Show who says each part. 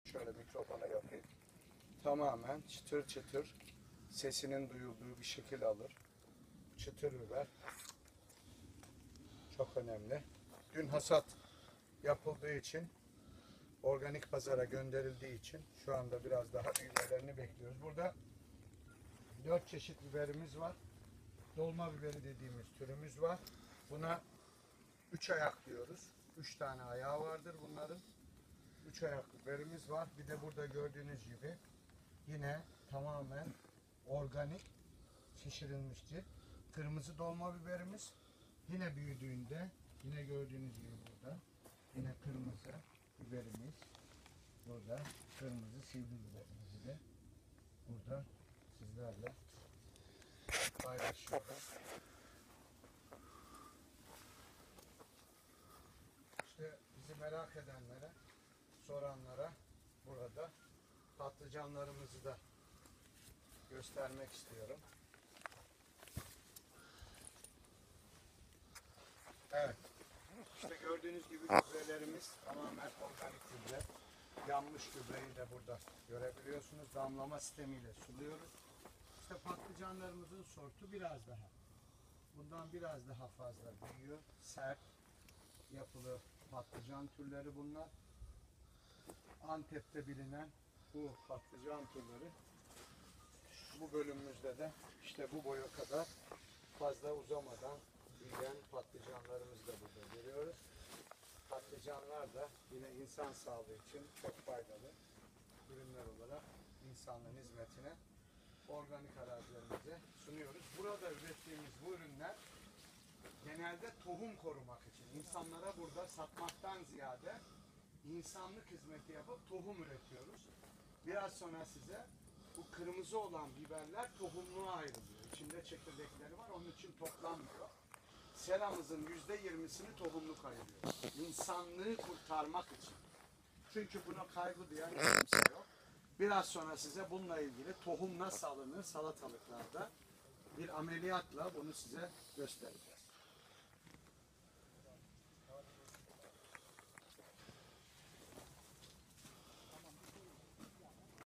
Speaker 1: Şöyle mikrofona yapayım. Tamamen çıtır çıtır sesinin duyulduğu bir şekil alır. Çıtır biber. Çok önemli. Dün hasat yapıldığı için, organik pazara gönderildiği için şu anda biraz daha büyümelerini bekliyoruz. Burada 4 çeşit biberimiz var. Dolma biberi dediğimiz türümüz var. Buna 3 ayak diyoruz. 3 tane ayağı vardır bunların. 3 ayak biberimiz var. Bir de burada gördüğünüz gibi yine tamamen organik şişirilmiştir. Kırmızı dolma biberimiz. Yine büyüdüğünde yine gördüğünüz gibi burada yine kırmızı biberimiz. Burada kırmızı sivri biberimizi de burada sizlerle paylaşıyoruz. İşte bizi merak edenlere, soranlara burada patlıcanlarımızı da göstermek istiyorum. Evet. İşte gördüğünüz gibi gübrelerimiz tamamen organik gübre. Yanmış gübreyi de burada görebiliyorsunuz. Damlama sistemiyle suluyoruz. İşte patlıcanlarımızın sortu biraz daha. Bundan biraz daha fazla büyüyor. Sert yapılı patlıcan türleri bunlar. Antep'te bilinen bu patlıcan türleri bu bölümümüzde de işte bu boya kadar fazla uzamadan büyüyen patlıcanlarımızı da burada görüyoruz. Patlıcanlar da yine insan sağlığı için çok faydalı ürünler olarak insanlığın hizmetine organik arazilerimize sunuyoruz. Burada ürettiğimiz bu ürünler genelde tohum korumak için. İnsanlara burada satmaktan ziyade insanlık hizmeti yapıp tohum üretiyoruz. Biraz sonra size bu kırmızı olan biberler tohumluğa ayrılıyor. İçinde çekirdekleri var, onun için toplanmıyor. Seramızın %20'sini tohumluk ayırıyor. İnsanlığı kurtarmak için. Çünkü buna kaygı duyan kimse yok. Biraz sonra size bununla ilgili tohum nasıl alınır salatalıklarda bir ameliyatla bunu size göstereceğim.